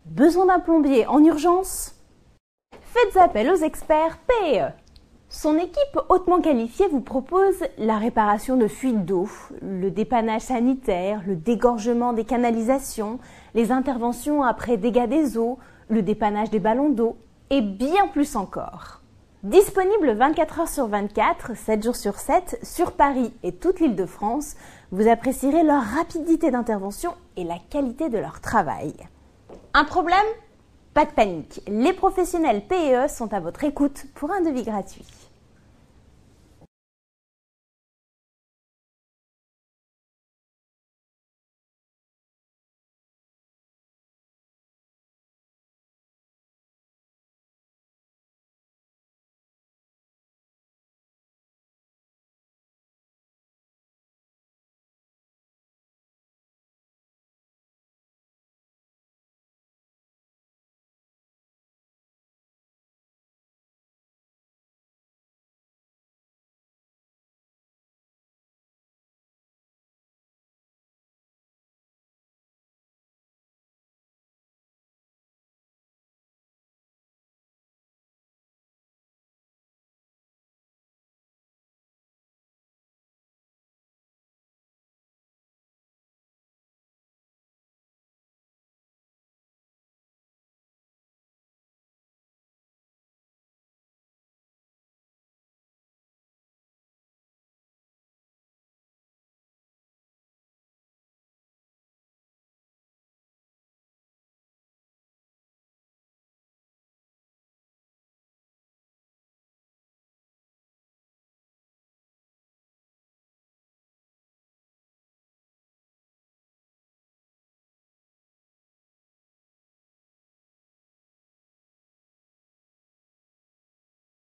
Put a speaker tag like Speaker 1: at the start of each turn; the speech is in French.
Speaker 1: Besoin d'un plombier en urgence? Faites appel aux experts PE. Son équipe hautement qualifiée vous propose la réparation de fuites d'eau, le dépannage sanitaire, le dégorgement des canalisations, les interventions après dégâts des eaux, le dépannage des ballons d'eau et bien plus encore. Disponible 24 heures sur 24, 7 jours sur 7, sur Paris et toute l'Île-de-France, vous apprécierez leur rapidité d'intervention et la qualité de leur travail. Un problème? Pas de panique, les professionnels PE sont à votre écoute pour un devis gratuit.